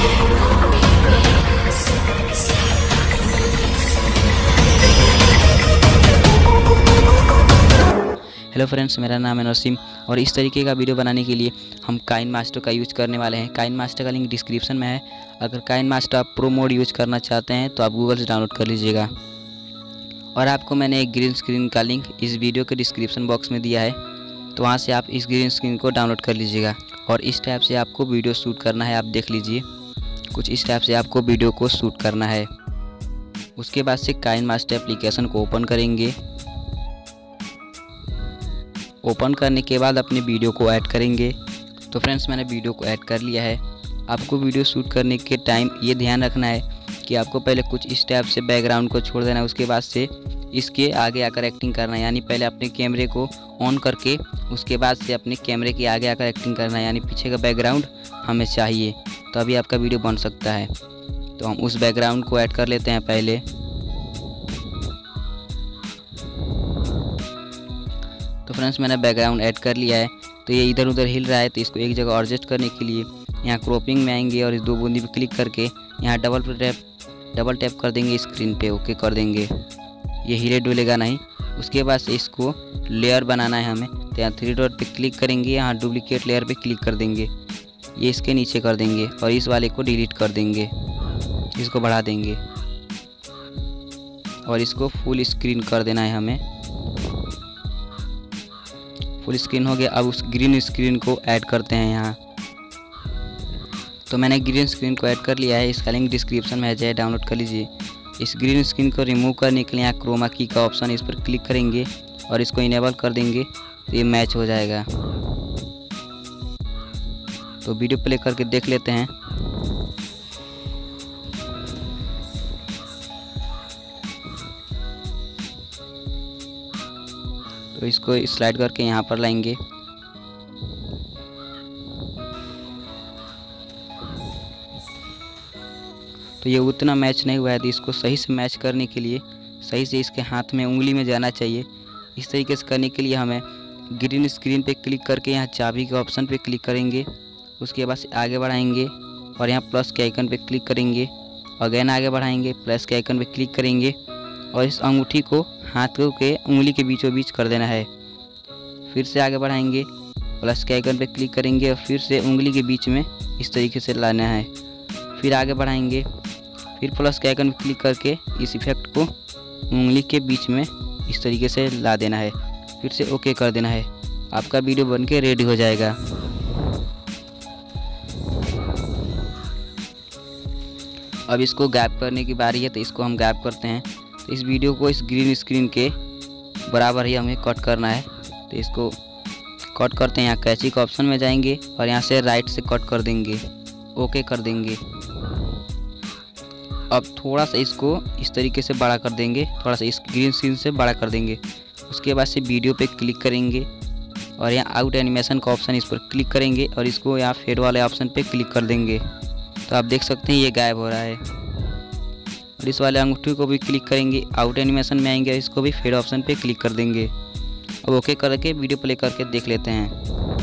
Hello friends, मेरा नाम है नसीम और इस तरीके का वीडियो बनाने के लिए हम काइनमास्टर का यूज़ करने वाले हैं। काइनमास्टर का लिंक डिस्क्रिप्शन में है। अगर काइनमास्टर आप प्रो मोड यूज़ करना चाहते हैं तो आप गूगल से डाउनलोड कर लीजिएगा। और आपको मैंने एक ग्रीन स्क्रीन का लिंक इस वीडियो के डिस्क्रिप्शन बॉक्स में दिया है, तो वहाँ से आप इस ग्रीन स्क्रीन को डाउनलोड कर लीजिएगा। और इस टाइप से आपको वीडियो शूट करना है। आप देख लीजिए, कुछ इस टाइप से आपको वीडियो को शूट करना है। उसके बाद से काइनमास्टर एप्लीकेशन को ओपन करेंगे। ओपन करने के बाद अपने वीडियो को ऐड करेंगे। तो फ्रेंड्स, मैंने वीडियो को ऐड कर लिया है। आपको वीडियो शूट करने के टाइम ये ध्यान रखना है कि आपको पहले कुछ इस टाइप से बैकग्राउंड को छोड़ देना है। उसके बाद से इसके आगे आकर एक्टिंग करना है, यानी पहले अपने कैमरे को ऑन करके उसके बाद से अपने कैमरे के आगे आकर एक्टिंग करना है, यानी पीछे का बैकग्राउंड हमें चाहिए, तो अभी आपका वीडियो बन सकता है। तो हम उस बैकग्राउंड को ऐड कर लेते हैं पहले। तो फ्रेंड्स, मैंने बैकग्राउंड ऐड कर लिया है। तो ये इधर उधर हिल रहा है, तो इसको एक जगह एडजस्ट करने के लिए यहाँ क्रॉपिंग में आएंगे और इस दो बूंदी पे क्लिक करके यहाँ डबल टैप कर देंगे स्क्रीन पे। ओके कर देंगे, ये हिले डुलेगा नहीं। उसके बाद से इसको लेयर बनाना है हमें, तो यहाँ 3 डॉट पे क्लिक करेंगे, यहाँ डुप्लीकेट लेयर पे क्लिक कर देंगे, ये इसके नीचे कर देंगे और इस वाले को डिलीट कर देंगे, इसको बढ़ा देंगे और इसको फुल स्क्रीन कर देना है हमें। फुल स्क्रीन हो गया। अब उस ग्रीन स्क्रीन को ऐड करते हैं यहाँ। तो मैंने ग्रीन स्क्रीन को ऐड कर लिया है, इसका लिंक डिस्क्रिप्शन में है, जाए डाउनलोड कर लीजिए। इस ग्रीन स्क्रीन को रिमूव करने के लिए यहाँ क्रोमा की का ऑप्शन, इस पर क्लिक करेंगे और इसको इनेबल कर देंगे, तो ये मैच हो जाएगा। तो वीडियो प्ले करके देख लेते हैं। तो इसको स्लाइड करके यहाँ पर लाएंगे। तो ये उतना मैच नहीं हुआ है, तो इसको सही से मैच करने के लिए सही से इसके हाथ में उंगली में जाना चाहिए। इस तरीके से करने के लिए हमें ग्रीन स्क्रीन पे क्लिक करके यहाँ चाबी के ऑप्शन पे क्लिक करेंगे। उसके बाद आगे बढ़ाएंगे और यहाँ प्लस के आइकन पे क्लिक करेंगे। अगेन आगे बढ़ाएंगे, प्लस के आइकन पे क्लिक करेंगे और इस अंगूठी को हाथ के उंगली के बीचों बीच कर देना है। फिर से आगे बढ़ाएंगे, प्लस के आइकन पे क्लिक करेंगे और फिर से उंगली के बीच में इस तरीके से लाना है। फिर आगे बढ़ाएंगे, फिर प्लस के आइकन पे क्लिक करके इस इफेक्ट को उंगली के बीच में इस तरीके से ला देना है। फिर से ओके कर देना है। आपका वीडियो बनके रेडी हो जाएगा। अब इसको गैप करने की बारी है, तो इसको हम गैप करते हैं। तो इस वीडियो को इस ग्रीन स्क्रीन के बराबर ही हमें कट करना है। तो इसको कट करते हैं, यहाँ कैची का ऑप्शन में जाएंगे और यहाँ से राइट से कट कर देंगे, ओके कर देंगे। अब थोड़ा सा इसको इस तरीके से बड़ा कर देंगे, थोड़ा सा इस ग्रीन स्क्रीन से बड़ा कर देंगे। उसके बाद से वीडियो पे क्लिक करेंगे और यहाँ आउट एनिमेशन का ऑप्शन, इस पर क्लिक करेंगे और इसको यहाँ फेड वाले ऑप्शन पे क्लिक कर देंगे। तो आप देख सकते हैं ये गायब हो रहा है। और इस वाले अंगूठी को भी क्लिक करेंगे, आउट एनिमेशन में आएंगे और इसको भी फेड ऑप्शन पे क्लिक कर देंगे। अब ओके करके वीडियो प्ले करके देख लेते हैं।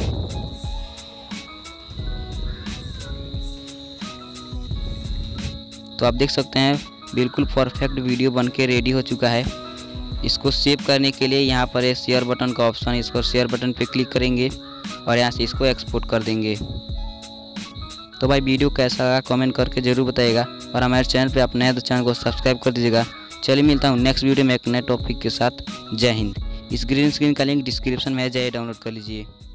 तो आप देख सकते हैं बिल्कुल परफेक्ट वीडियो बनके रेडी हो चुका है। इसको सेव करने के लिए यहाँ पर है शेयर बटन का ऑप्शन, इसको शेयर बटन पे क्लिक करेंगे और यहाँ से इसको एक्सपोर्ट कर देंगे। तो भाई वीडियो कैसा लगा कमेंट करके ज़रूर बताइएगा और हमारे चैनल पे आप नए तो चैनल को सब्सक्राइब कर दीजिएगा। चलिए मिलता हूँ नेक्स्ट वीडियो में एक नए टॉपिक के साथ। जय हिंद। इस ग्रीन स्क्रीन का लिंक डिस्क्रिप्शन में है, जाइए डाउनलोड कर लीजिए।